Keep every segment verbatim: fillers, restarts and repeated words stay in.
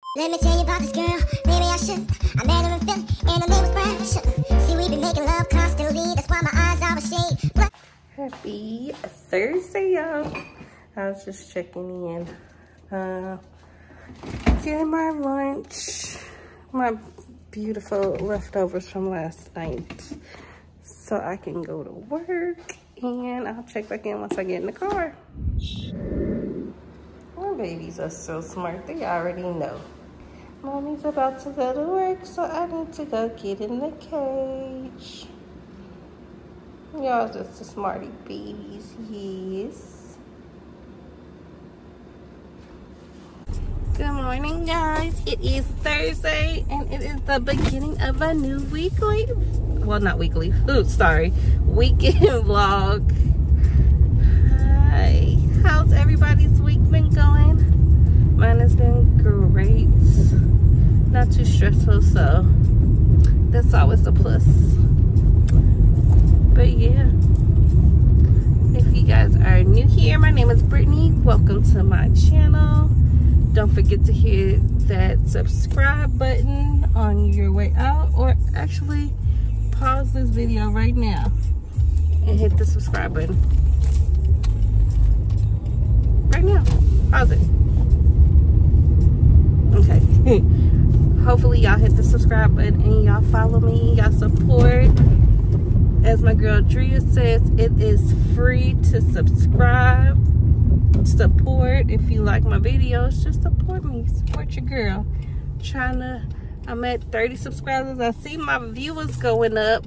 Let me tell you about this girl, maybe I shouldn't. I met her in Philly, and her name was Brown. See, we've been making love constantly, that's why my eyes are a shade black. Happy Thursday, y'all. I was just checking in. Uh, getting my lunch. My beautiful leftovers from last night. So I can go to work, and I'll check back in once I get in the car. My babies are so smart, they already know. Mommy's about to go to work, so I need to go get in the cage. Y'all just the smarty babies, yes. Good morning, guys. It is Thursday, and it is the beginning of a new weekly, well, not weekly, oops, sorry, weekend vlog. Hi, how's everybody's week been going? Mine has been great. Not too stressful, so that's always a plus. But yeah, if you guys are new here, my name is Brittany. Welcome to my channel. Don't forget to hit that subscribe button on your way out, or actually pause this video right now and hit the subscribe button. Right now, pause it. Okay. Hopefully y'all hit the subscribe button and y'all follow me, y'all support. As my girl Drea says, it is free to subscribe. Support. If you like my videos, just support me. Support your girl. I'm trying to, I'm at thirty subscribers. I see my viewers going up.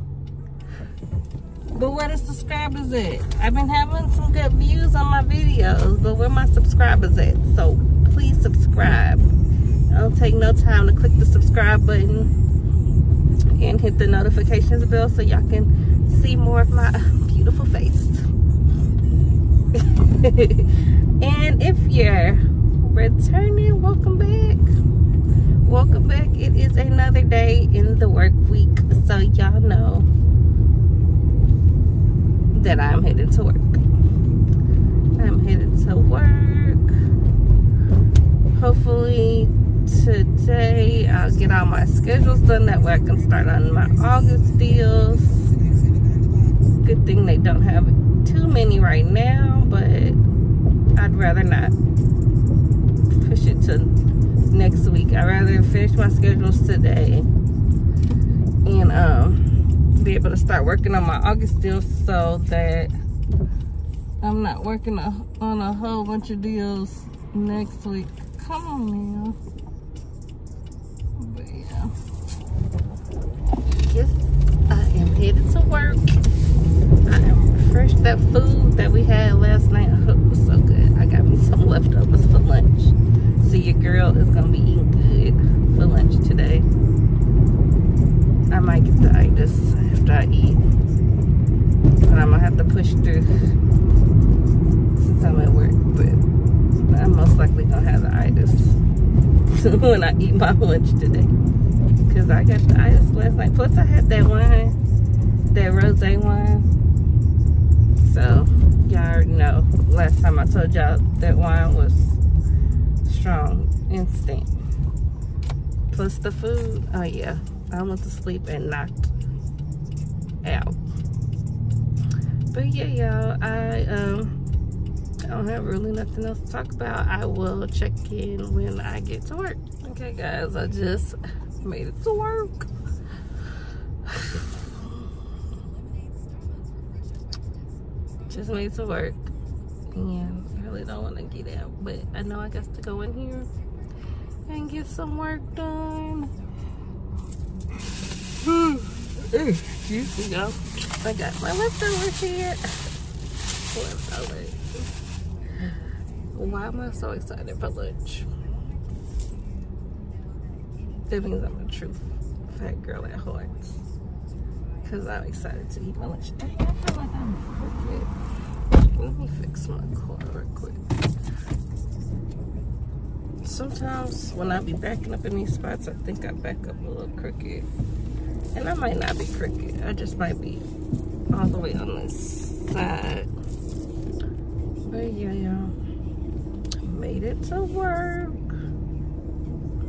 But where the subscribers at? I've been having some good views on my videos, but where my subscribers at? So please subscribe. It'll take no time to click the subscribe button and hit the notifications bell so y'all can see more of my beautiful face. And if you're returning, welcome back. Welcome back. It is another day in the work week, so y'all know that I'm headed to work. I'm headed to work. Hopefully today I'll get all my schedules done, that way I can start on my August deals. Good thing they don't have too many right now, but I'd rather not push it to next week. I'd rather finish my schedules today and um be able to start working on my August deals, so that I'm not working a, on a whole bunch of deals next week. Come on now. But yeah. Yes, I am headed to work. I am refreshed. That food that we had last night, I hope it was so good. I got me some leftovers for lunch. So your girl is gonna be eating good for lunch today. I might get the itis after I eat, but I'm gonna have to push through since I'm at work. But I'm most likely gonna have the itis when I eat my lunch today, because I got the itis last night. Plus I had that wine, that rosé wine. So y'all already know, last time I told y'all that wine was strong, instant. Plus the food, oh yeah, I went to sleep and knocked out. But yeah, y'all, I um I don't have really nothing else to talk about. I will check in when I get to work. Okay guys, I just made it to work. Just made it to work. And I really don't want to get out, but I know I got to go in here and get some work done. Excuse me, y'all. I got my leftovers here. Leftovers. Why am I so excited for lunch? That means I'm a true fat girl at heart. Because I'm excited to eat my lunch. Dang, I feel like I'm crooked. Let me fix my car real quick. Sometimes when I be backing up in these spots, I think I back up a little crooked. And I might not be crooked. I just might be all the way on this side. But yeah, y'all. Made it to work.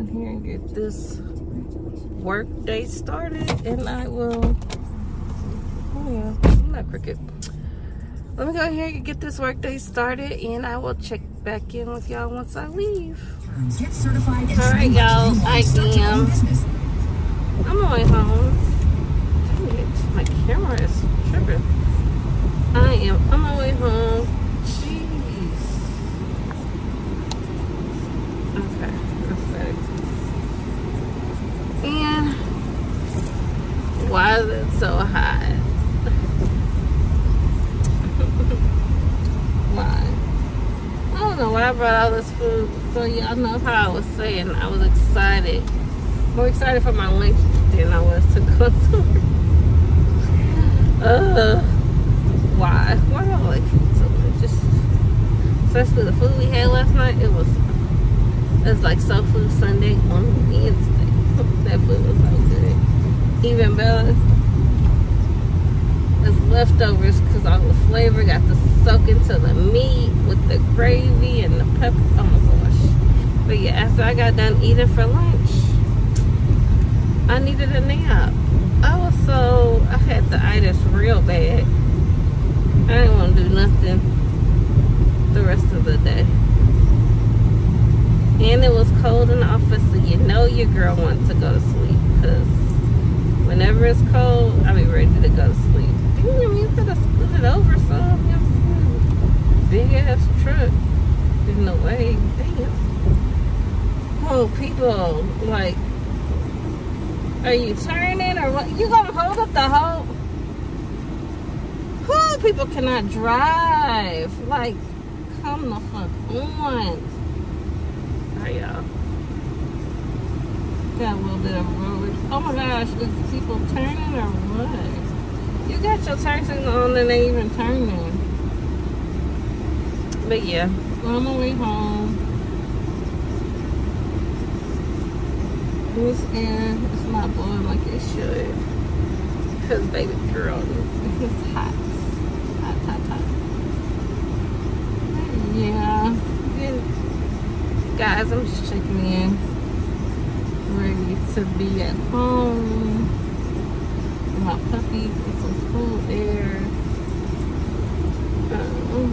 in here and get this work day started, and I will. Oh yeah, I'm not crooked. Let me go ahead and get this work day started, and I will check back in with y'all once I leave. Get certified. All right, y'all. I am. I'm on my way home. Dang it, my camera is tripping. I am on my way home. Jeez. Okay, that's better. And why is it so hot? Why? I don't know why I brought all this food. So y'all know how I was saying I was excited. More excited for my lunch than I was to go to work. Uh, why? Why do I like food so much? Just, especially the food we had last night. It was, it was like Soul Food Sunday on Wednesday. That food was so good. Even better, it's leftovers because all the flavor got to soak into the meat with the gravy and the pepper. Oh my gosh. But yeah, after I got done eating for lunch, I needed a nap. I was so, I had the itis real bad. I didn't want to do nothing the rest of the day. And it was cold in the office, so you know your girl wants to go to sleep. Because whenever it's cold, I'll be ready to go to sleep. Damn, you could have split it over some. Big ass truck. There's no way. Damn. Oh, people, like, are you turning or what? You gonna hold up the whole? Who people cannot drive? Like, come the fuck on. Alright, y'all. Got a little bit of road. Oh my gosh, is people turning or what? You got your turn signal on and they even turning. But yeah, on my way home. This air is not blowing like it should. Because baby girl, it's hot. Hot, hot, hot. Yeah. Then, guys, I'm just checking in. Ready to be at home. With my puppies and some food there. Um,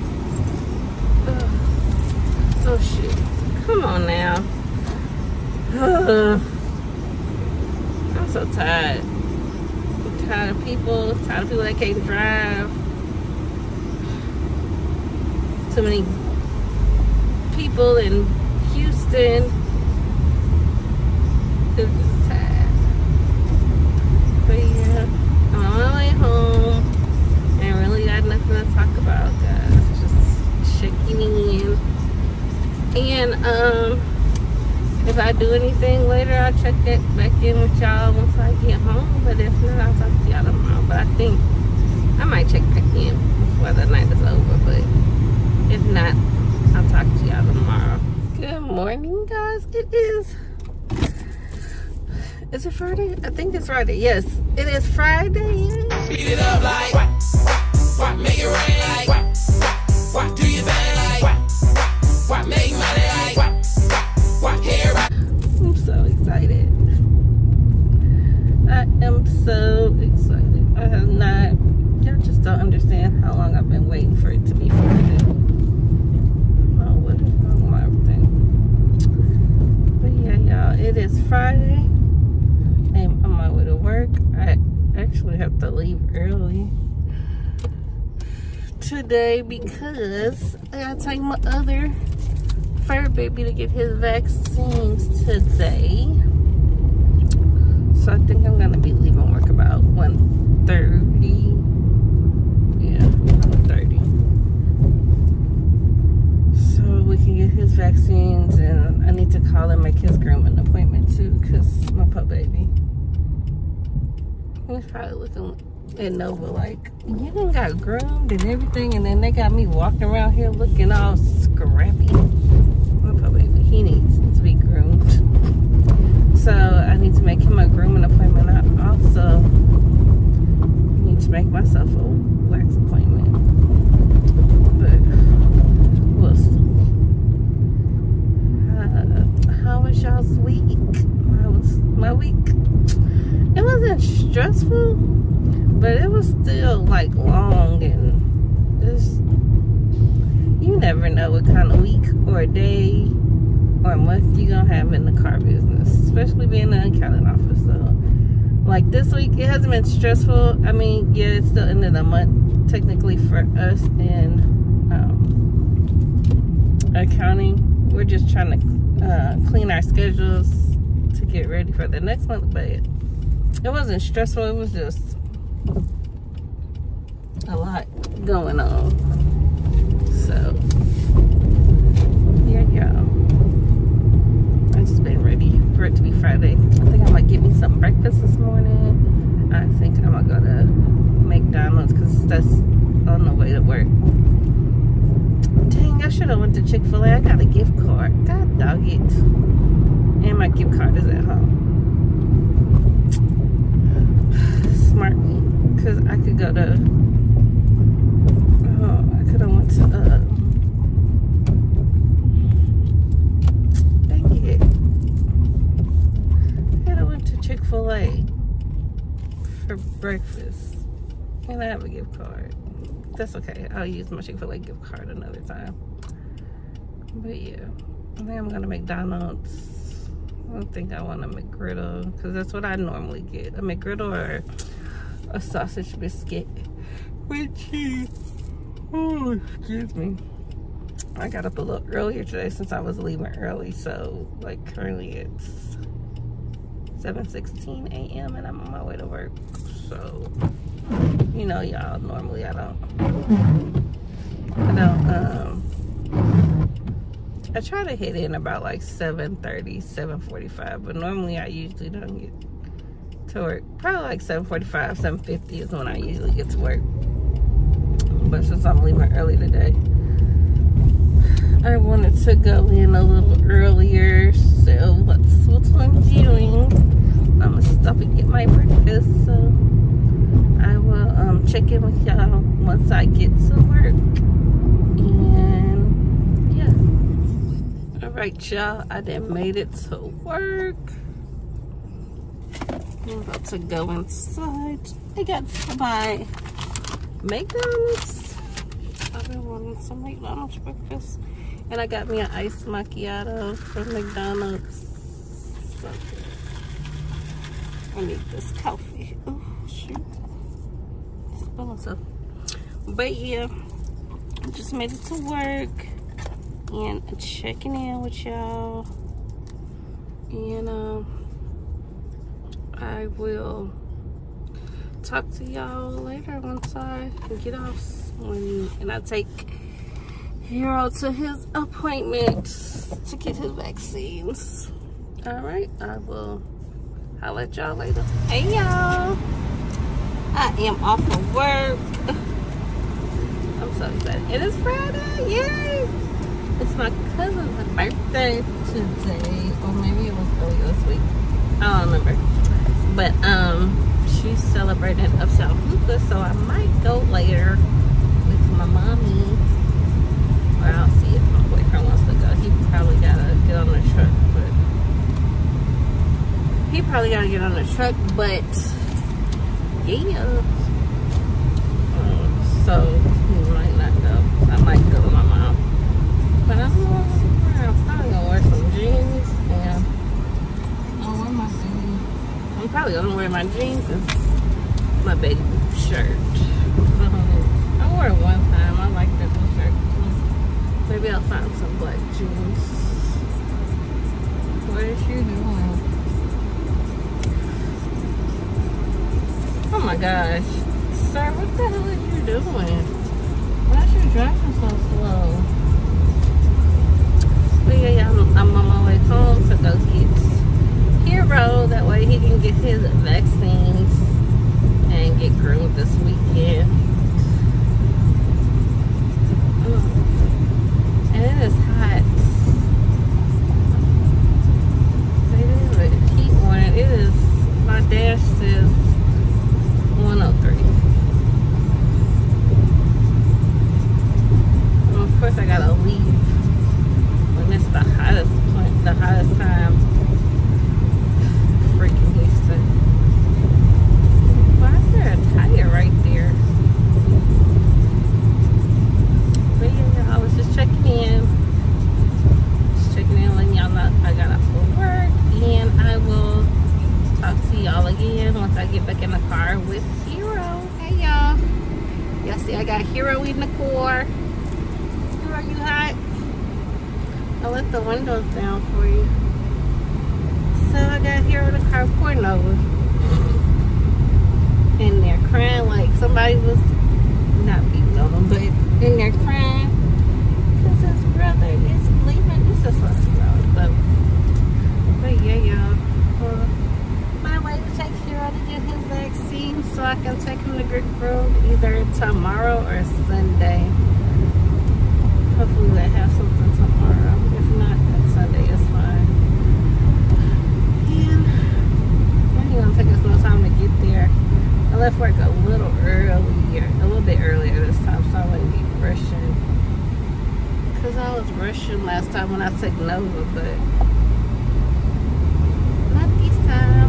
uh, oh shit. Come on now. I'm so tired. I'm tired of people. Tired of people that can't drive. Too many people in Houston. I'm just tired. But yeah, I'm on my way home. And really got nothing to talk about, guys. Just checking in. And um. if I do anything later, I'll check that back in with y'all once I get home. But if not, I'll talk to y'all tomorrow. But I think I might check back in before the night is over. But if not, I'll talk to y'all tomorrow. Good morning, guys. It is... Is it Friday? I think it's Friday. Yes, it is Friday. Beat it up like what? What? Make it rain like what? What? Do your thing like what? What? Make money like what? What? Hair right? I'm so excited. I am so excited. I have not. Y'all just don't understand how long I've been waiting for it to be Friday. Oh, what is wrong with everything? But yeah, y'all, it is Friday. I'm on my way to work. I actually have to leave early today because I gotta take my other fur baby to get his vaccines today. So I think I'm gonna be leaving work about one thirty. Yeah, one thirty. So we can get his vaccines, and I need to call and make his grooming appointment too, because my pup baby, he's probably looking at Nova like, you done got groomed and everything, and then they got me walking around here looking all scrappy. My pup baby, he needs to be groomed. So I need to make him a grooming appointment. I also need to make myself a wax appointment. But we'll see. Uh, how was y'all's week, my, was, my week, it wasn't stressful, but it was still like long, and just, you never know what kind of week or day or month you're gonna have in the car business, especially being an accounting officer. Like this week, it hasn't been stressful. I mean, yeah, it's still end of the month technically for us in um, accounting. We're just trying to uh, clean our schedules to get ready for the next month, but it wasn't stressful. It was just a lot going on. So yeah, y'all. I just been ready for it to be Friday. I think I might get me some breakfast this morning. I think I'm gonna go to McDonald's because that's on the way to work. Dang, I should have went to Chick-fil-A. I got a gift card. God dog it. And my gift card is at home. Smart me. Because I could go to... Oh, I could have went to... Uh, dang it. I could have went to Chick-fil-A for breakfast. And I have a gift card. That's okay. I'll use my Chick-fil-A gift card another time. But yeah, I think I'm gonna McDonald's. I don't think I want a McGriddle because that's what I normally get. A McGriddle or a sausage biscuit with cheese. Oh, excuse me. I got up a little earlier today since I was leaving early. So like currently it's seven sixteen a m and I'm on my way to work. So you know, y'all, normally I don't, I don't, um, I try to hit in about like seven thirty, seven forty-five, but normally I usually don't get to work. Probably like seven forty-five, seven fifty is when I usually get to work. But since I'm leaving early today, I wanted to go in a little earlier, so that's what I'm doing. I'm gonna stop and get my breakfast, so I will um, check in with y'all once I get to work. And yeah. Alright, y'all. I done made it to work. I'm about to go inside. I got my McDonald's. I've been wanting some McDonald's breakfast. And I got me an iced macchiato from McDonald's. So good. I need this coffee. Oh, shoot. So, but yeah, I just made it to work and I'm checking in with y'all, and um I will talk to y'all later once I get off when and I take Hero to his appointment to get his vaccines. All right, I will I'll let y'all later. Hey y'all, I am off of work. I'm so excited. It is Friday, yay! It's my cousin's birthday today, or maybe it was earlier this week. I don't remember. But um, she's celebrating upside hookah, so I might go later with my mommy. Or I'll see if my boyfriend wants to go. He probably gotta get on the truck, but he probably gotta get on the truck, but yeah. Um, so he might not go. I might go with my mom. But I don't know. I'm probably gonna wear some jeans and I'll wear my jeans. I'm probably gonna wear my jeans and my baby shirt. Um, I wore it one time. I like that blue shirt. Maybe I'll find some black jeans. What is you doing? Oh my gosh. Sir, what the hell are you doing? Why is you driving so slow? But yeah, yeah, I'm, I'm on my way home to go get Hero. That way he can get his vaccines and get groomed this weekend. Oh. And it is hot. They have a heat warning. It is, my dash says one oh three. And of course I gotta leave when it's the hottest point, the hottest time See, I got Hero in the car. Hero, you hot? I let the windows down for you. So I got Hero in the car pouring over. And they're crying like somebody was not beating on them, but in there crying because his brother is leaving. This is what's wrong. But, but yeah, y'all. Well, my way to take Hero to get his vaccine so I can take him to Greek Road either tomorrow or Sunday. Hopefully they have something tomorrow. If not, then Sunday is fine. And it ain't gonna take us no time to get there. I left work a little earlier, a little bit earlier this time, so I wouldn't be rushing. Cause I was rushing last time when I took Nova, but not this time.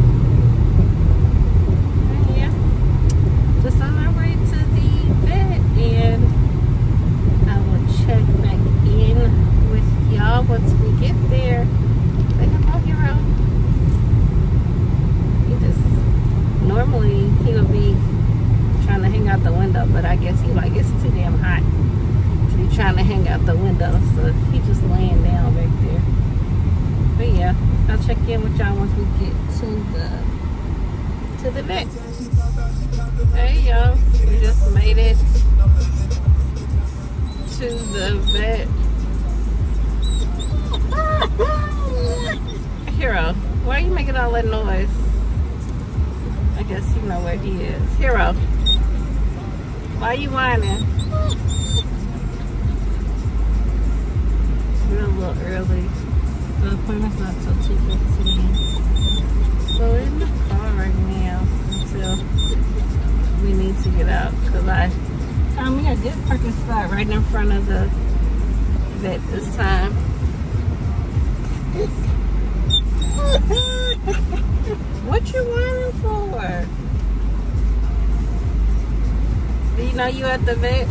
And yeah, just on our way to the vet, and I will check back in with y'all once we get there. Say hello, Hero. He just normally he would be trying to hang out the window, but I guess he like it's too damn hot to be trying to hang out the window, so he just laying down back there. But yeah, I'll check in with y'all once we get to the to the vet. Hey y'all, we just made it to the vet. Hero, why are you making all that noise? I guess you know where he is. Hero, why are you whining? We're a little early. The appointment's not till two fifteen. So we're in the car right now until we need to get out. Because I found me a good parking spot right in front of the vet this time. What you whining for? Do you know you at the vet?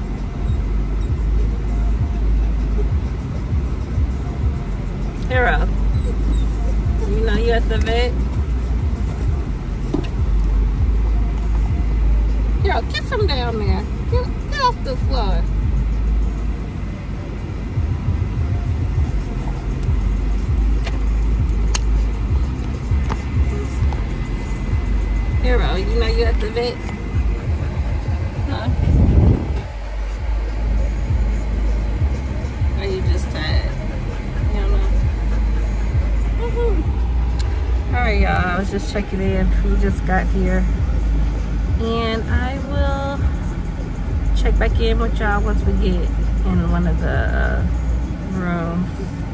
Hero, you know you at the vet? Hero, get some down there. Get, get off the floor. Hero, you know you at the vet? Huh? Or you just tired? You don't know? Mm-hmm. Alright y'all, I was just checking in. We just got here. And I will check back in with y'all once we get in one of the uh, rooms.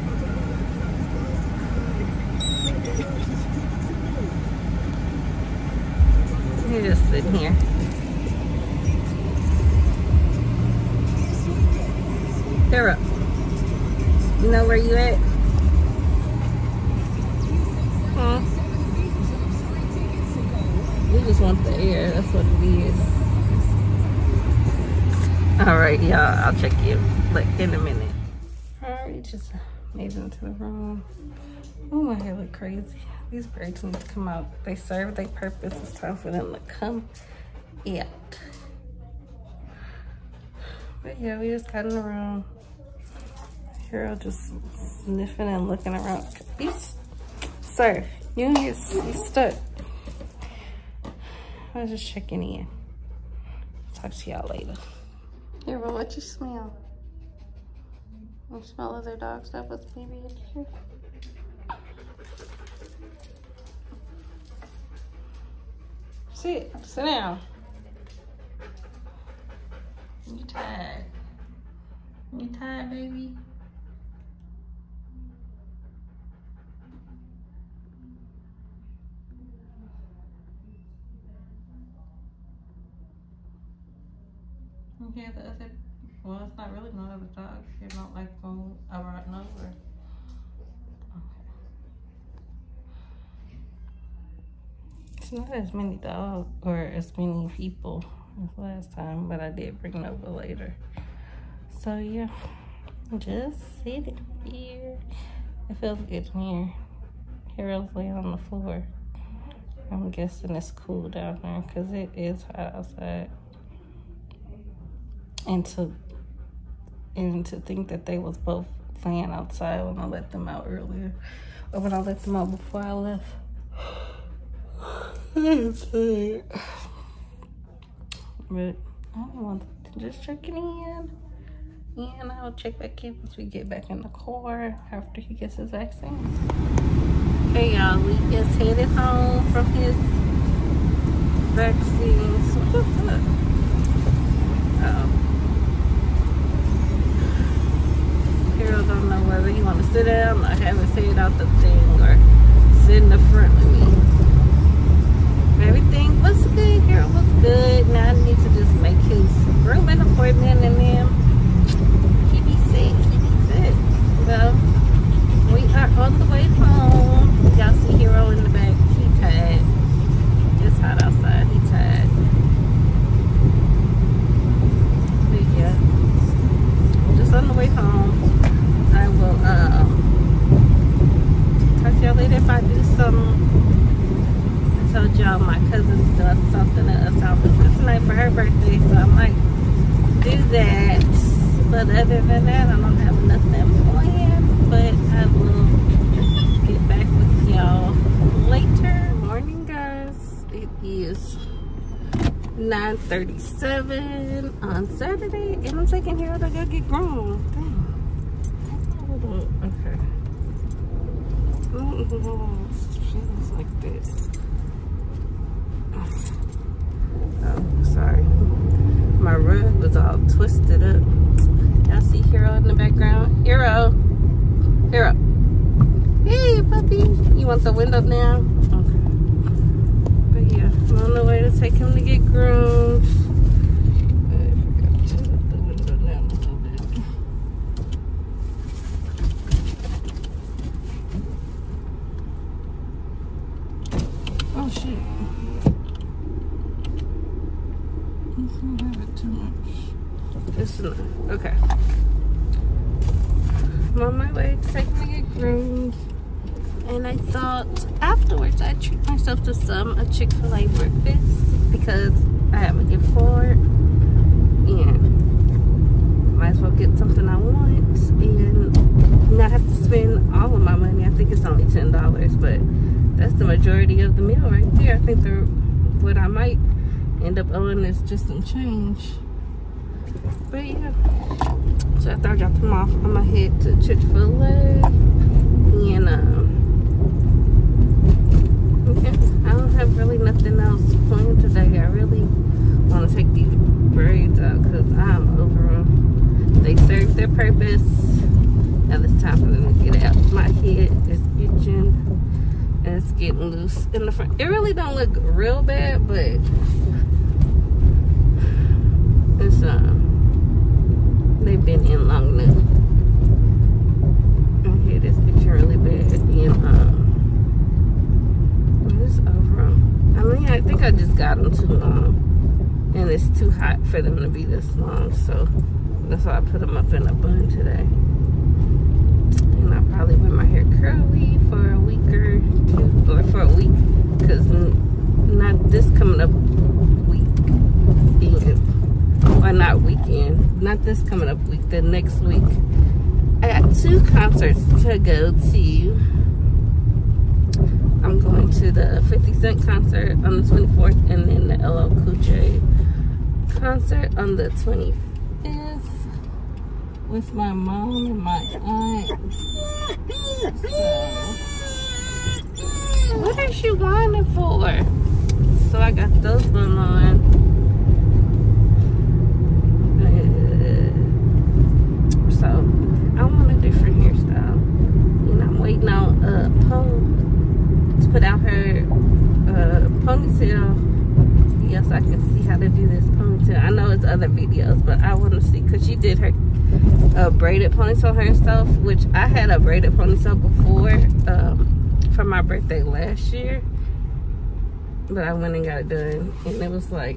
You're just sitting here. Hero, you know where you at? Huh? We just want the air, that's what it is. Alright, y'all, I'll check you like in a minute. Alright, just made it into the room. Oh, my hair look crazy. These braids need to come out. They serve their purpose. It's time for them to come out. But yeah, we just got in the room. Hero just sniffing and looking around. You, sir, you get you stuck. I was just checking in. Talk to y'all later. Hero, what you smell? You smell other dogs that was maybe in here? Sit, sit down. You tired? You tired, baby? Okay, the other, well, it's not really no other dogs. You don't like going around over. It's not as many dogs or as many people as last time, but I did bring Nova later. So yeah, just sitting here. It feels good in here. Hero's laying on the floor. I'm guessing it's cool down there because it is hot outside. And to and to think that they was both playing outside when I let them out earlier, or when I let them out before I left. But I don't want to just checking in, and I'll check back in once we get back in the car after he gets his vaccine. Hey y'all, we just headed home from his vaccine. So what's up? Um, Harold don't know whether he want to sit down or have his head out the thing or sit in the front with me. Everything was good. Harold was good. Now I need to just make his grooming appointment and then he be sick. He be sick. Well, we are on the way home. Y'all see Hero in the back. He tired. It's hot outside. He tired. But yeah, just on the way home. I will um, talk to y'all later if I do some. I told y'all my cousin's doing something at us out tonight for her birthday, so I might do that. But other than that, I don't have nothing planned. But I will get back with y'all later. Morning, guys. It is nine thirty-seven on Saturday, and I'm taking Harold to go get grown. Dang. Okay. Oh, feels like this. Oh, sorry. My rug was all twisted up. Y'all see Hero in the background? Hero! Hero! Hey, puppy! You want the window now? Okay. But yeah, I'm on the way to take him to get groomed. Oh shit. Let's not have it too much. It's enough. Okay. I'm on my way to take me to get groomed. And I thought afterwards I'd treat myself to some a Chick-fil-A breakfast because I have a gift card. And might as well get something I want and not have to spend all of my money. I think it's only ten dollars, but that's the majority of the meal right there. I think the what I might end up owing is just some change. But yeah. So after I drop them off, I'm gonna head to Chick-fil-A. And um okay, I don't have really nothing else planned today. I really want to take these braids out because I'm over them. They serve their purpose. Now it's time for them to get out. My head is itching. And it's getting loose in the front. It really don't look real bad, but it's um they've been in long enough. And here this picture really bad. And um it's over them. I mean, I think I just got them too long, and it's too hot for them to be this long. So that's why I put them up in a bun today. And I'll probably wear my hair curly for a week or two, or for a week, because not this coming up week, or not weekend, not this coming up week, the next week. I got two concerts to go to. I'm going to the fifty cent concert on the twenty-fourth, and then the L L Cool J concert on the twenty-fifth. With my mom and my aunt. So, what is she whining for? So I got those going on. Uh, so I want a different hairstyle. And I'm waiting on uh, Poe to put out her uh, ponytail. Yes, I can see how to do this ponytail. I know it's other videos, but I want to see, because she did her a braided ponytail herself, which I had a braided ponytail before um, for my birthday last year, but I went and got it done, and it was like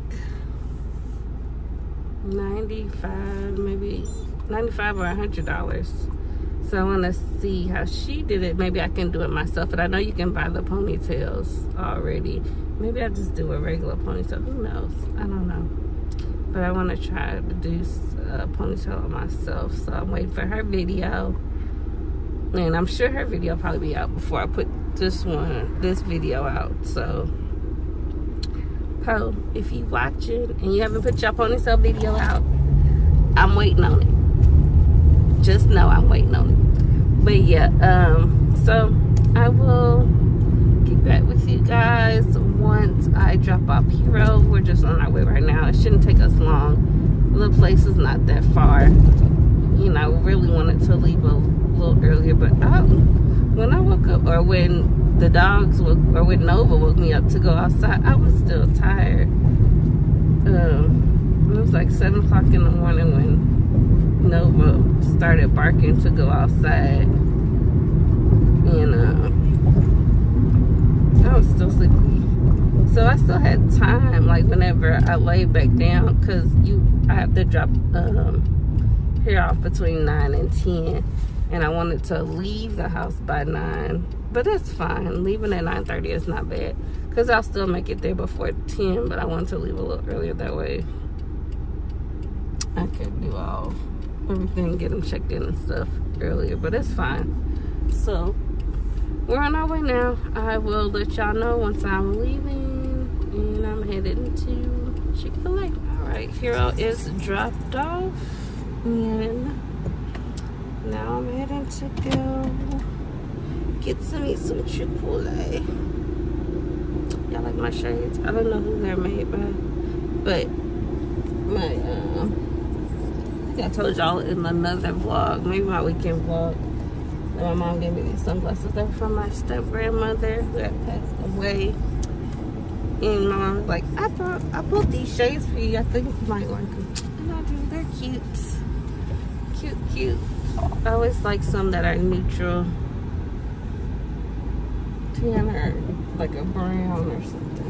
ninety-five, maybe ninety-five or a hundred dollars. So I want to see how she did it. Maybe I can do it myself, but I know you can buy the ponytails already. Maybe I'll just do a regular ponytail. Who knows? I don't know. but I want to try to do a ponytail on myself, so I'm waiting for her video, and I'm sure her video will probably be out before I put this one, this video out. So, Poe, if you watching and you haven't put your ponytail video out, I'm waiting on it. Just know I'm waiting on it. But yeah, um, so I will get back with you guys once I drop off Hero. We're just on our way right now. It shouldn't take us long. The place is not that far. You know, I really wanted to leave a little earlier, but I, when I woke up, or when the dogs woke, or when Nova woke me up to go outside, I was still tired. Um, it was like seven o'clock in the morning when Nova started barking to go outside, and uh, I was still sleepy. So I still had time, like whenever I laid back down, cause you, I have to drop um, Hair off between nine and ten, and I wanted to leave the house by nine, but that's fine. Leaving at nine thirty is not bad, cause I'll still make it there before ten. But I wanted to leave a little earlier, that way I could do all everything, get them checked in and stuff earlier. But it's fine. So we're on our way now. I will let y'all know once I'm leaving, and I'm headed to Chick-fil-A. All right, Hero is dropped off, and now I'm heading to go get some eat some Chick-fil-A. Y'all like my shades? I don't know who they're made by, but my uh, I think I told y'all in another vlog, maybe my weekend vlog, that my mom gave me these sunglasses. They're from my step grandmother who had passed away. And my mom was like, I brought I bought these shades for you. I think you might like them. And I do. They're cute. Cute, cute. I always like some that are neutral. Tan or like a brown or something.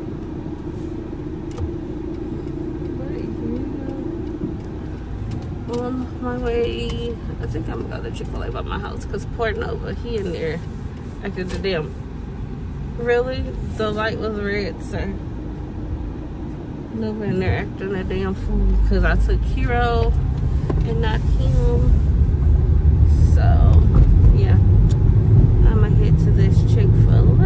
But yeah. On my way, I think I'm gonna go to Chick-fil-A by my house, because poor Nova, he in there acting the damn. Really? The light was red, sir. Nova in there acting a damn fool because I took Hero and not him. So, yeah. I'm gonna head to this Chick-fil-A.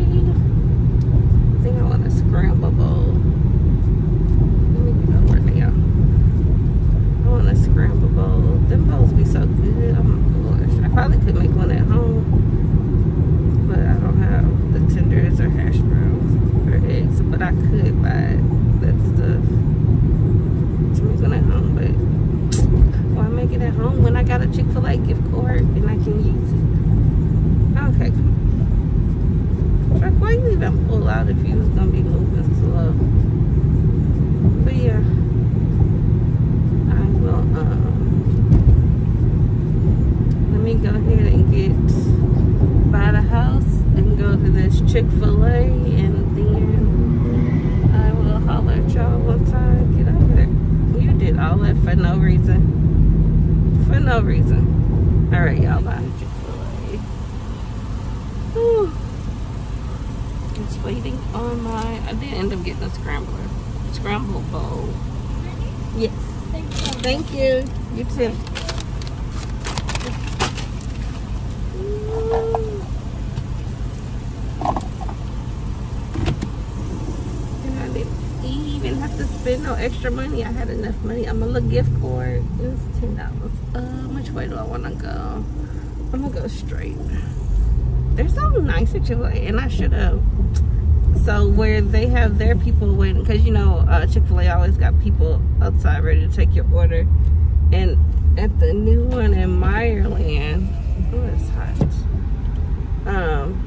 I think I want a scramble bowl. Let me get over there. I want a scramble bowl. Them bowls be so good. Oh my gosh. I probably could make one at home, but I don't have the tenders or hash browns or eggs. But I could buy that stuff to make one at home. But why make it at home when I got a Chick-fil-A gift card and I can use it? Okay, come on. Truck, why you even pull out if you was gonna be moving slow? But yeah, I will. Um, let me go ahead and get by the house and go to this Chick-fil-A, and then I will holler at y'all once I get over there. You did all that for no reason. For no reason. All right, y'all. Bye. Chick-fil-A. Whew. Just waiting on my. I did end up getting a scrambler, scramble bowl. Yes. Thank you. Thank you. You too. And I didn't even have to spend no extra money. I had enough money. I'm a little gift card. It was ten dollars. Uh, which way do I want to go? I'm gonna go straight. They're so nice at Chick-fil-A, and I should have. So where they have their people waiting, because you know uh, Chick-fil-A always got people outside ready to take your order. And at the new one in Meyerland, oh, it's hot. Um,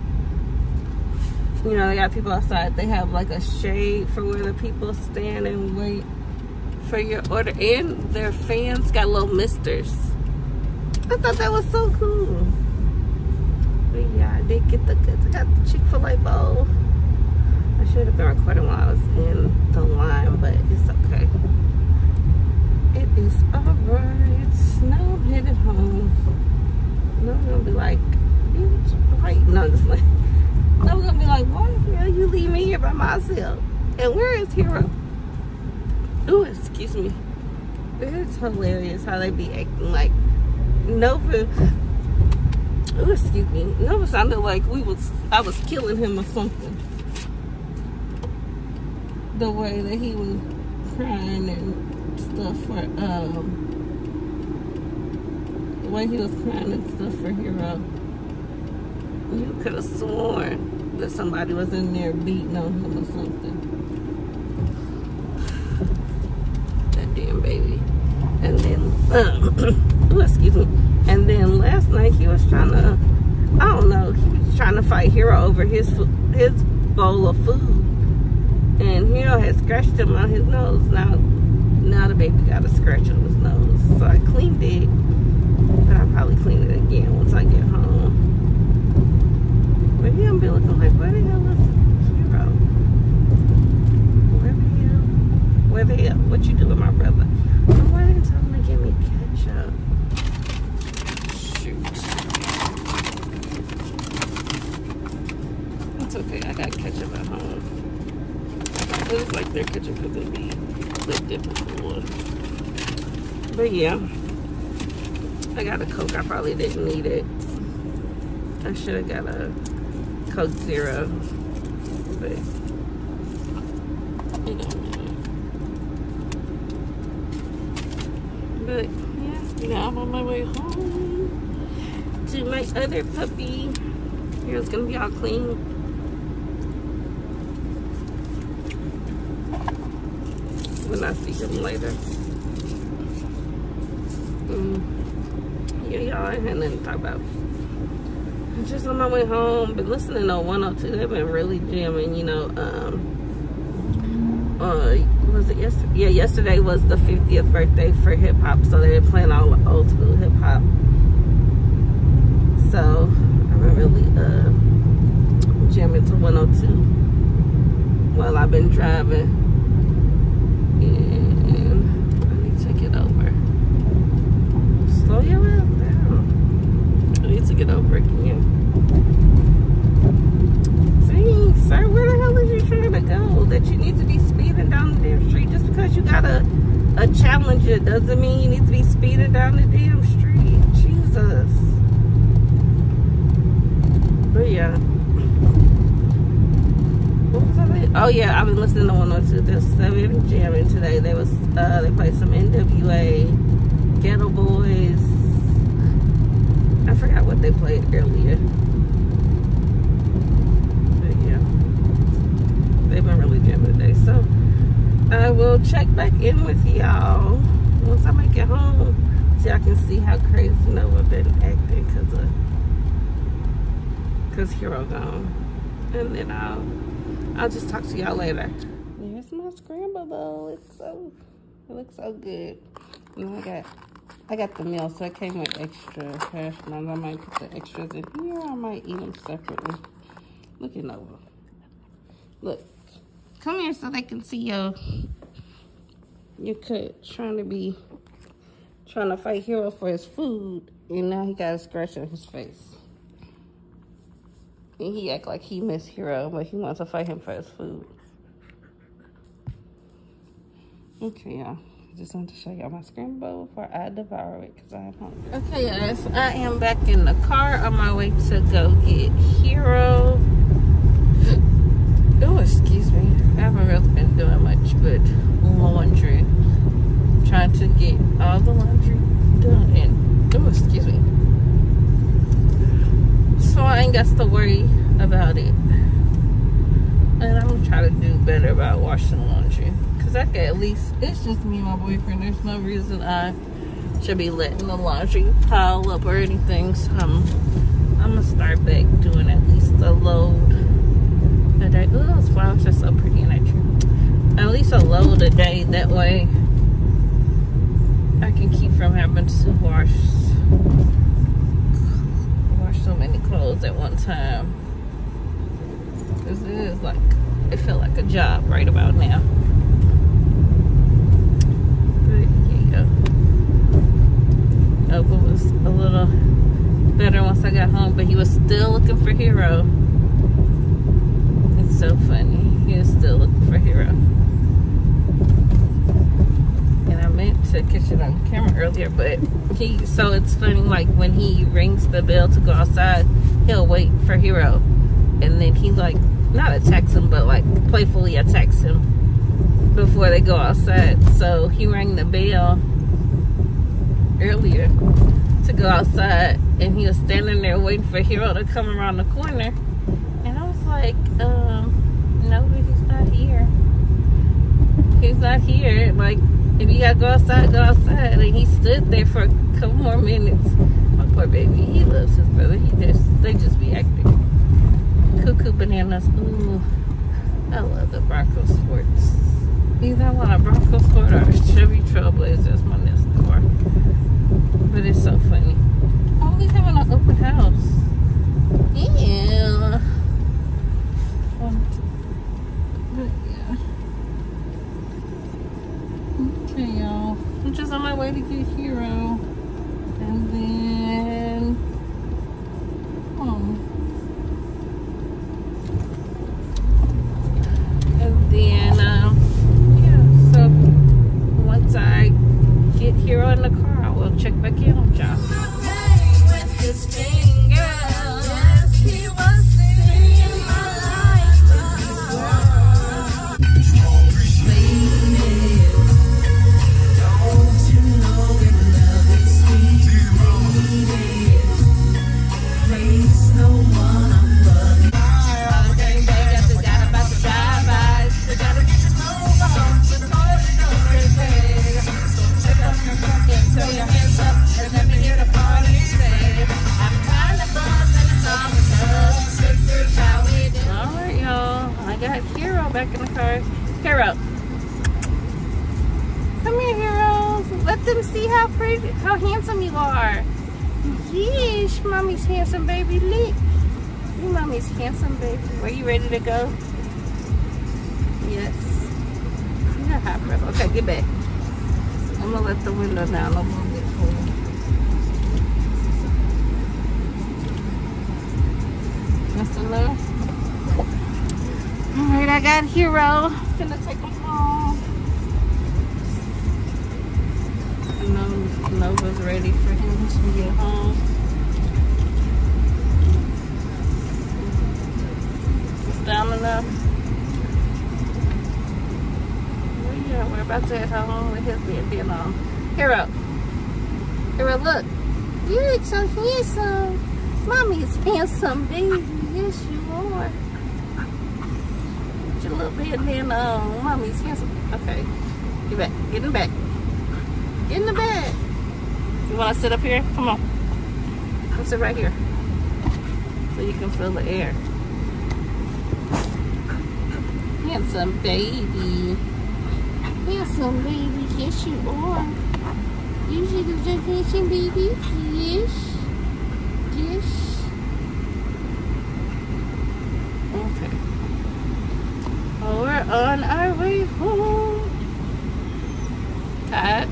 you know, they got people outside. They have like a shade for where the people stand and wait for your order, and their fans got little misters. I thought that was so cool. But yeah, I did get the goods. I got the Chick-fil-A bowl. I should have been recording while I was in the line, but it's okay. It is alright. Now I'm headed home. No, I'm gonna be like, bitch, wait. No, just like, I'm gonna be like, why the hell you leave me here by myself? And where is Hero? Ooh, excuse me. It's hilarious how they be acting like Nova. Oh, excuse me. Nova sounded like we was I was killing him or something. The way that he was crying and stuff for um the way he was crying and stuff for Hero. You could have sworn that somebody was in there beating on him or something. That damn baby. And then, um, oh, excuse me. And then last night he was trying to, I don't know, he was trying to fight Hero over his his bowl of food. And Hero had scratched him on his nose. Now, now the baby got a scratch on his nose. So I cleaned it. But I'll probably clean it again once I get home. But he'll be looking like, where the hell is Hero? Where the hell? Where the hell? What you doing, my brother? Oh, why didn't tell him to give me ketchup? Shoot. It's okay, I got ketchup at home. It looks like their ketchup could be the different one. But yeah. I got a Coke, I probably didn't need it. I should have got a Coke Zero, but it don't matter. But yeah, now I'm on my way home to my other puppy. Here's gonna be all clean. When I see him later. Mm. Yeah, y'all, I had nothing to talk about. I'm just on my way home. Been listening to one oh two. They've been really jamming, you know. Um, uh, was it yesterday? Yeah, yesterday was the fiftieth birthday for hip hop, so they're playing all the old school hip hop. So I've been really uh, jamming to one oh two while I've been driving. And I need to get over. Slow your ass down. I need to get over again. See, sir, where the hell is you trying to go? That you need to be speeding down the damn street. Just because you got a, a Challenger doesn't mean you need to be speeding down the damn street. Jesus. But yeah. What was I? Oh yeah, I've been listening to one oh two. They've been jamming today. They was uh, they played some N W A, Ghetto Boys. I forgot what they played earlier. But yeah, they've been really jamming today. So I will check back in with y'all once I make it home, so I can see how crazy Nova been acting because of because Hero gone, and then I'll I'll just talk to y'all later. There's my scramble bowl. It's so it looks so good. And I got I got the meal, so it came with extra hash browns. I might put the extras in here. I might eat them separately. Look at Nova. Look, come here so they can see your your cut. Trying to be trying to fight Hero for his food, and now he got a scratch on his face. And he act like he missed Hero, but he wants to fight him for his food. Okay, y'all. Just wanted to show y'all my scramble before I devour it because I'm hungry. Okay, guys. I am back in the car on my way to go get Hero. Oh, excuse me. I haven't really been doing much but laundry. I'm trying to get all the laundry done. And, oh, excuse me. So I ain't got to worry about it. And I'm gonna try to do better about washing laundry. Cause I can at least, it's just me and my boyfriend. There's no reason I should be letting the laundry pile up or anything. So I'm, I'm gonna start back doing at least a load a day. Oh, those flowers are so pretty in that tree. At least a load a day. That way I can keep from having to wash so many clothes at one time, because it is like, it feel like a job right about now. But yeah, Opa was a little better once I got home, but he was still looking for Hero. It's so funny, he was still looking for Hero. meant to catch it on camera earlier, but he, so it's funny, like when he rings the bell to go outside, he'll wait for Hero, and then he like, not attacks him, but like playfully attacks him before they go outside. So he rang the bell earlier to go outside, and he was standing there waiting for Hero to come around the corner, and I was like, um, no, he's not here. He's not here. Like, if you gotta go outside, go outside. And he stood there for a couple more minutes. My poor baby, he loves his brother. He just, they just be acting. Cuckoo Bananas. Ooh, I love the Bronco Sports. Either I want a Bronco Sport or a Chevy Trailblazer. That's my next car. But it's so funny. Oh, he's having an open house. Yeah. Um, but yeah. Okay, y'all. I'm just on my way to get Hero. And then home. And then um yeah, so once I get Hero in the car, I will check back in with y'all. With his fingers, yes, he was singing my life. Don't you know that love is sweet? Place no one above you. Okay, baby, I forgot about the drive-bys. We gotta get your move on. Just hold it up, baby. So check up your pocket, throw your hands up, and let me hear the party say, I'm kind of buzzed and it's all because this is how we do. All right, y'all. I got Hero back in the car. Hero. Come here, Hero. Let them see how pretty, how handsome you are. Yeesh, mommy's handsome baby. Look. You mommy's handsome baby. Were you ready to go? Yes. You got hot breath. Okay, get back. I'm gonna let the window down a little bit for you. That's enough. Alright, I got Hero. Gonna take him home. Nova's ready for him to get home. It's down enough. Yeah, we're about to head home with his bed being on. Hero. Hero, look. You look so handsome. Mommy's handsome, baby. Yes, you are. Put your little bed being on. Mommy's handsome. Okay. Get back. Get in the back. Get in the bed. You want to sit up here? Come on. Come sit right here. So you can feel the air. Handsome baby. Handsome baby. Yes, you are. You should have just handsome baby. Yes. Yes. Okay. Well, we're on our way home. Tired?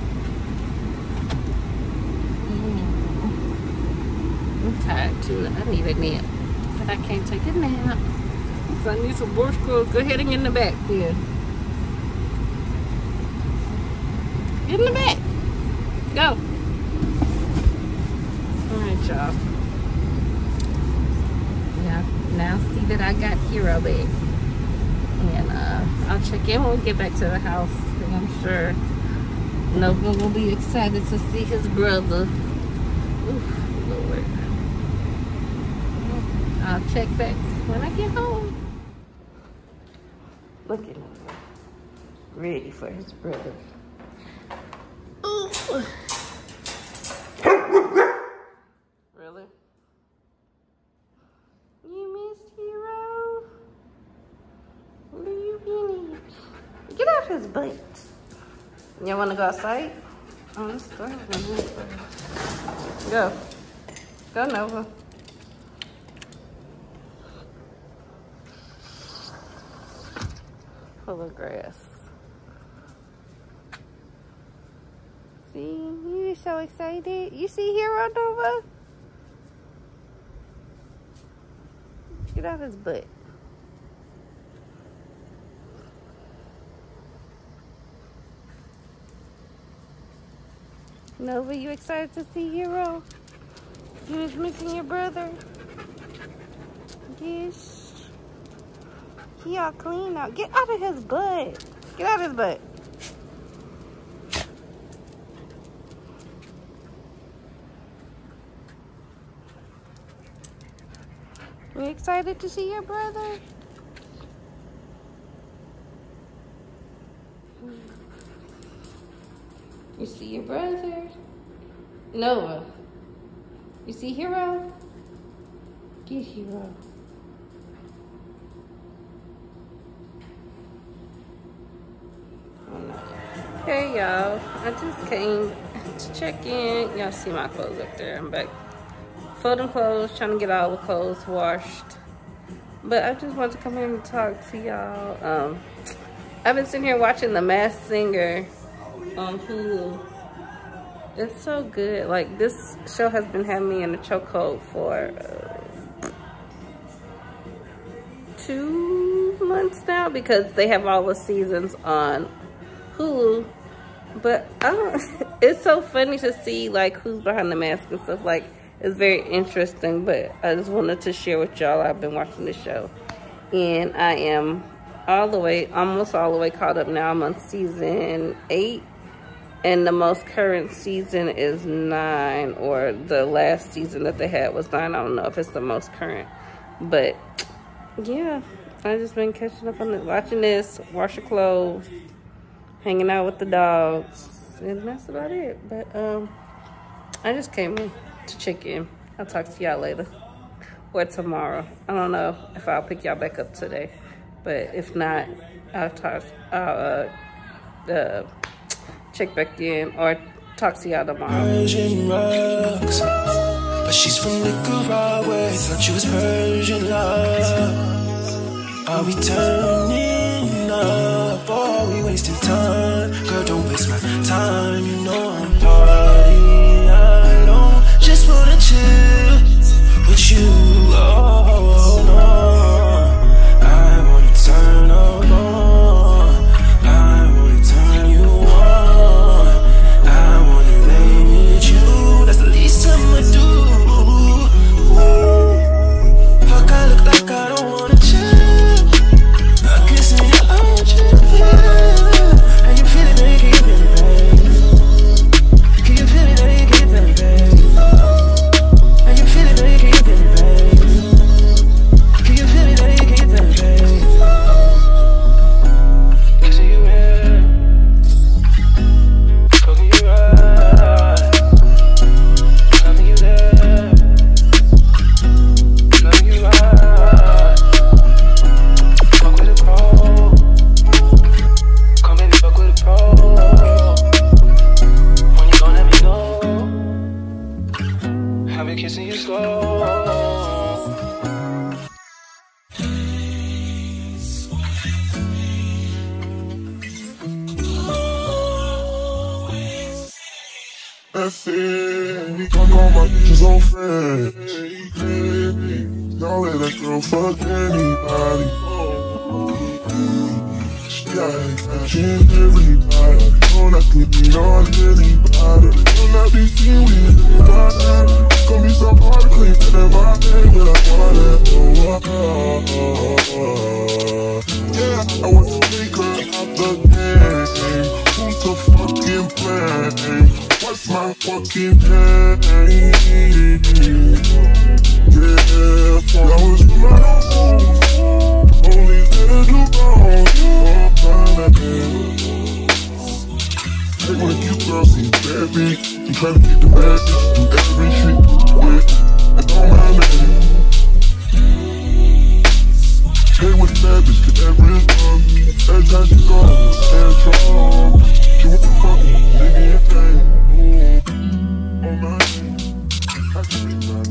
Tired too. I need a nap, but I can't take a nap because I need some wash clothes. Go ahead and get in the back then. Get in the back. Go. Alright, y'all. Yeah, now see that I got Hero back. And uh, I'll check in when we get back to the house. And I'm sure Nova will be excited to see his brother. Oof, Lord. I'll check back when I get home. Look at him. Ready for his brother. Ooh. Really? You missed Hero? Where you been at? Get off his butt. You want to go outside? Oh, let's go. Go. Go, Nova. Full of grass. See, you're so excited. You see Hero, Nova? Get out his butt. Nova, you excited to see Hero? You was missing your brother? Yes. He all clean now. Get out of his butt. Get out of his butt. You excited to see your brother? You see your brother? Nova. You see Hero? Get Hero. Oh, no. Hey y'all, I just came to check in. Y'all see my clothes up there. I'm back folding clothes, trying to get all the clothes washed. But I just wanted to come here and talk to y'all. Um, I've been sitting here watching The Masked Singer on Hulu. It's so good. Like, this show has been having me in a chokehold for uh, two months now because they have all the seasons on Hulu. But I don't, it's so funny to see like who's behind the mask and stuff. Like, it's very interesting. But I just wanted to share with y'all. I've been watching the show, and I am all the way, almost all the way caught up now. I'm on season eight. And the most current season is nine, or the last season that they had was nine. I don't know if it's the most current. But, yeah, I've just been catching up on it, watching this, wash your clothes, hanging out with the dogs, and that's about it. But, um, I just came in to check in. I'll talk to y'all later, or tomorrow. I don't know if I'll pick y'all back up today. But if not, I'll talk, I'll, uh, uh, check back in or talk to y'all tomorrow. Persian rugs, but she's from Nicaragua. Thought she was Persian love. Are we turning up or are we wasting time? Girl, don't waste my time. You know I'm partying. I don't just wanna chill with you. Oh no, I wanna turn up on. I wanna turn you on. I wanna lay with you. That's the least I'ma do. Fuck, I look like I don't wanna chill. I'm kissing you, I'm chillin'. And you feel it, baby, can you feel it, baby? Can you feel it, baby, can you feel it, baby? And you feel it, baby, can you feel it, baby? Can you feel it, baby, can you feel it, baby? Kissing you, yeah. Cooking you right. Loving you there. Loving you right. Fuck with a pro. Come baby, fuck with a pro. When you gon' let me know? Have been kissing you slow. That's it. Talk all my bitches on friends. Don't let that girl fuck anybody. She like catching everybody. Don't not put me on anybody. Don't not be seen with anybody. It's gonna be so hard to clean that my name, but I wanna go up. Yeah, I want to take her out the game. Who's the fucking plan? What's my fucking name? Yeah, that was my own. Only there to wrong. Hey, when a cute girl sees bad bitch, you tryna get the bad bitch, do every shit, yeah, and don't mind me. Hey, with the bad bitch, get that real love. Every time she goes, stand strong. She want to fuck me, nigga, and thing. Oh, my God, I can be my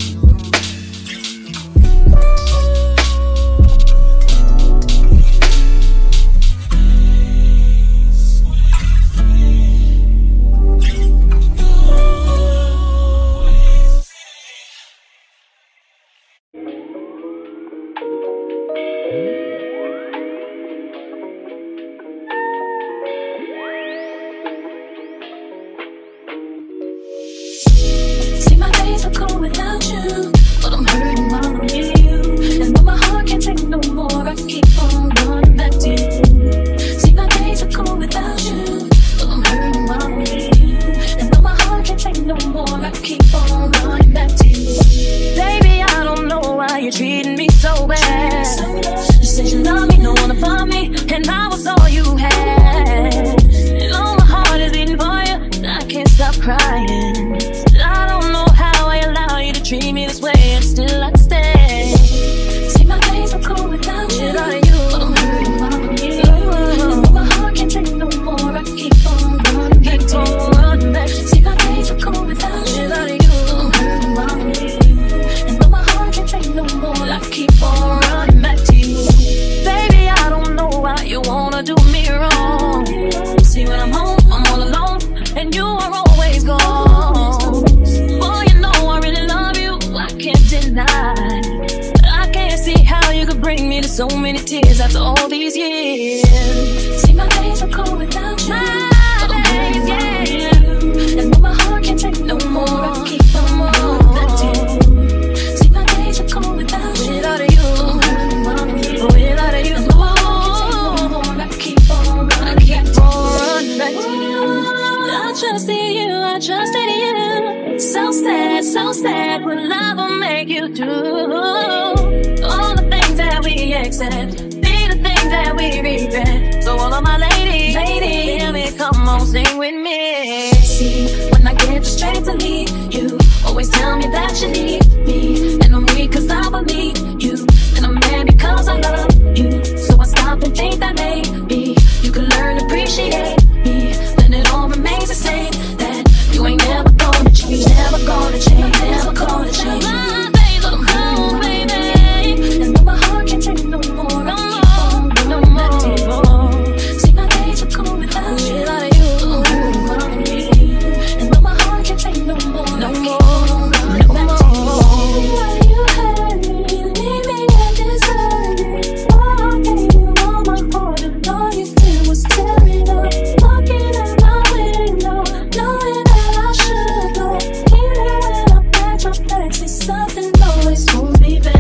how you could bring me to so many tears after all these years. See, my days are cold without you. My days, yeah. And though my heart can't take no more, I can keep on without you. See, my days are cold without you. Without you, without you, I can keep on, I can keep on back to you. I trusted you, I trusted you. So sad, so sad what love will make you do. All the things that we accept, be the things that we regret. So all of my ladies, ladies, hear me, come on, sing with me. See, when I get the strength to leave you, always tell me that you need me. And I'm weak cause I believe you, and I'm mad because I love you. So I stop and think that maybe you can learn to appreciate me. Then it all remains the same, that you ain't never gonna change, never gonna change, never gonna change. My days are cold, baby, and though my heart can't take no more, no more, no more. See, my days are cold without you, without you, and though my heart can't take no more, no more, no more. You hurt me, you leave me and deserve it. Oh, I gave you all my heart, and all you did was tear it up. Looking at my window, knowing that I should go. Even when I pack my bags, it's something always won't be bad.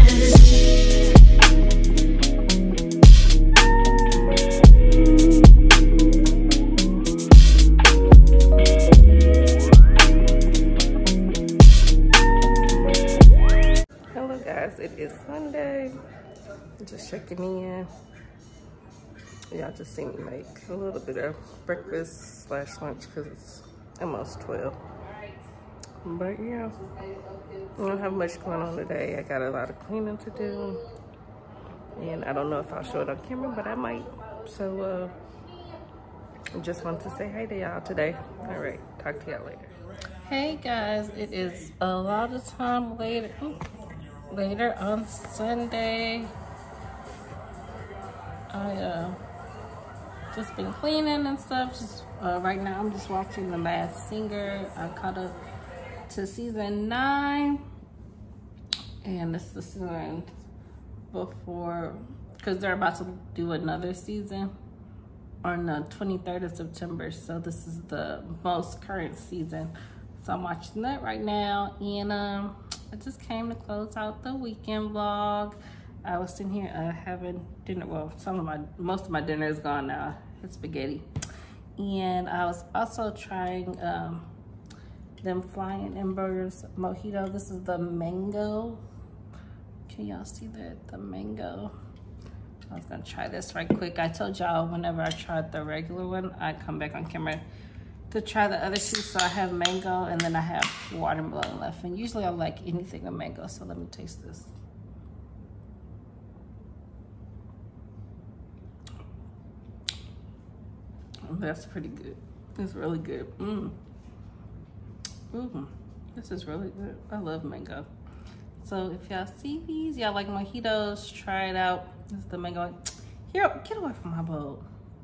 Hello guys, it is Sunday. I'm just checking in. Y'all just seen me make a little bit of breakfast slash lunch because it's almost twelve. But yeah, I don't have much going on today. I got a lot of cleaning to do. And I don't know if I'll show it on camera, but I might. So uh, I just wanted to say hi to y'all today. All right, talk to y'all later. Hey guys, it is a lot of time later. Later on Sunday. I uh just been cleaning and stuff. Just uh, right now I'm just watching The Masked Singer. I caught up to season nine, and this is the season before, because they're about to do another season on the twenty-third of September. So this is the most current season. So I'm watching that right now, and um, I just came to close out the weekend vlog. I was sitting here uh, having dinner. Well, some of my, most of my dinner is gone now. It's spaghetti. And I was also trying um, them Flying Embers mojito. This is the mango. Can y'all see that? The mango. I was gonna try this right quick. I told y'all whenever I tried the regular one, I'd come back on camera to try the other two. So I have mango and then I have watermelon left. And usually I like anything with mango, so let me taste this. That's pretty good. It's really good. Mmm. Ooh, this is really good. I love mango. So if y'all see these, y'all like mojitos, try it out. This is the mango. Here, get away from my bowl.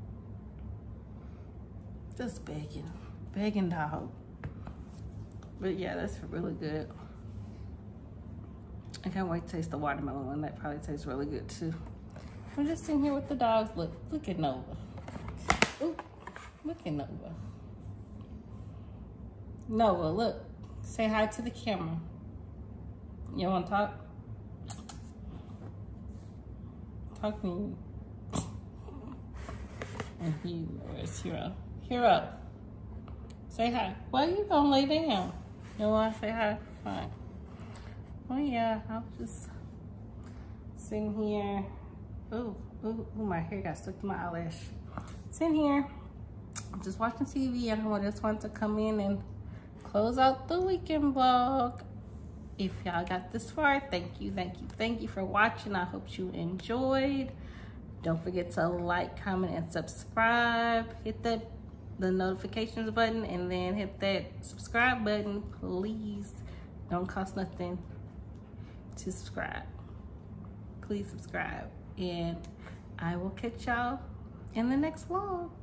Just begging. Begging dog. But yeah, that's really good. I can't wait to taste the watermelon one. That probably tastes really good too. I'm just sitting here with the dogs. Look, look at Nova. Ooh, look at Nova. Nova, look. Say hi to the camera. You want to talk? Talk to me. And he, where's Hero? Hero. Say hi. Why are you gonna lay down? You want to say hi? Fine. Oh yeah, I was just sitting here. Ooh, ooh, ooh, my hair got stuck to my eyelash. Sitting here, just watching T V, and I just want to come in and close out the weekend vlog. If y'all got this far, thank you, thank you, thank you for watching. I hope you enjoyed. Don't forget to like, comment, and subscribe. Hit that the notifications button, and then hit that subscribe button, please. Don't cost nothing to subscribe. Please subscribe, and I will catch y'all in the next vlog.